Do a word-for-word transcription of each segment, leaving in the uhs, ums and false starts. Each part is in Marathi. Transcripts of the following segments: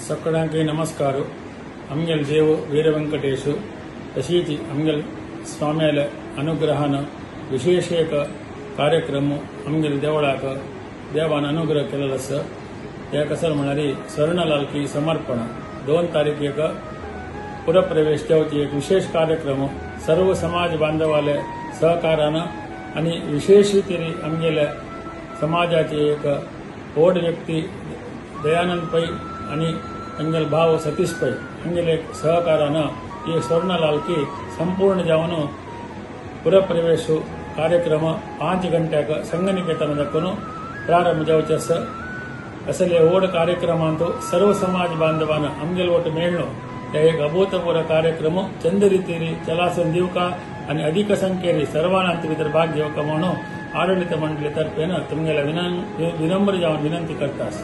सगळ्यांके नमस्कार. आमगेल देव वीरवेंकटेशु तशीच आमगेल स्वाम्याला अनुग्रहानं विशेष एक कार्यक्रम आमगेल देवळाक देवान अनुग्रह केलेलो आसा. त्या कसर म्हणणारी स्वर्णलालकी समर्पण दोन तारीख एक पुरप्रवेश देवची एक विशेष कार्यक्रम सर्व समाज बांधवाले सहकारानं आणि विशेष रीतीने आमगेल्या समाजाचे एक ओढ व्यक्ती दयानंद पै आणि अंगल भाव सतीश पै अंगल एक सहकारानं ये स्वर्णलालकी संपूर्ण जावन पुरप्रवेश कार्यक्रम पांच घंट्याक संगनिकेतन दक्कन प्रारंभ जावचे आसा. असले ओढ कार्यक्रमांत सर्व समाज बांधवांना आमगेल ओट मेळणो त्या एक अभूतपूर्व कार्यक्रम चंद रीतीने चलासन दिवका आणि अधिक संख्येने सर्वांना भितर भाग घेवका म्हणून आडಳಿತ मंडळी तर्फेन तुमगेला विनम्र जावन विनंती करतास.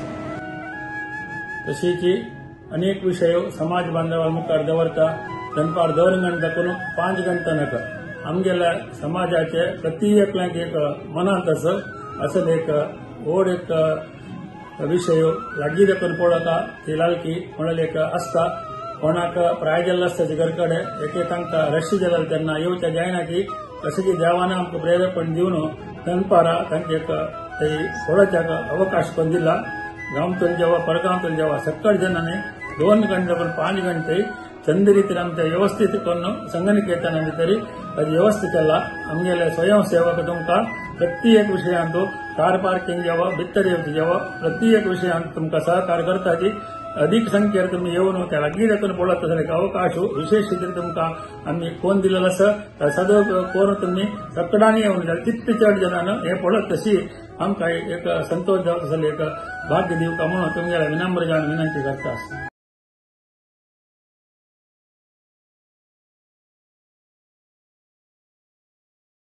तशीच अनेक विषय समाज बांधवा मुखार दवरता दनपार दोन घंटा करून पांच घंटा नका आमगेल्या समाजाचे प्रति एकल्याक एक मनात असं असं एक ओढ एक विषय लागीं देखून पळोवता ती लालकी म्हणून एक आसता. कोणाक प्राय जाल्लो आसता घरा कडेन एके तांकां रशी जाल्यार तेन्ना येवचें जायना की कशें की देवान आमकां प्रेरेपण दिवन दनपारा तांकां एक सोडाच्याक अवकाश करून दिला. गांवतून जेव्हा परगांवतून जेव्हा सक्कड जनांनी दोन घंटे पण पांच घंटे चंद रीतीन आमच्या व्यवस्थित करून संगनिकेतन भितर ಅದು ವ್ಯವಸ್ಥಿತಲ್ಲ. आमगेले स्वयंसेवक तुमकां प्रत्येक विशयांत कार पार्किंग जेव्हा भितर येवची जेव्हा प्रत्येक विशयांत तुमकां सहकार करता की अधिक संख्येन तुम्ही येवन त्या लागीं देखून पळत जाल्यार अवकाश विशेष रीतीन तुमकां आमी फोन दिलेलो आसा. सदैव करून तुम्ही सक्कडांनी येवन जाल्यार कितले चड जनांनी हे पळत तशी आमकां एक संतोष जावचो एक भाग्य दिवका म्हणून तुमगेल्या विनम्र जावन विनंती करता.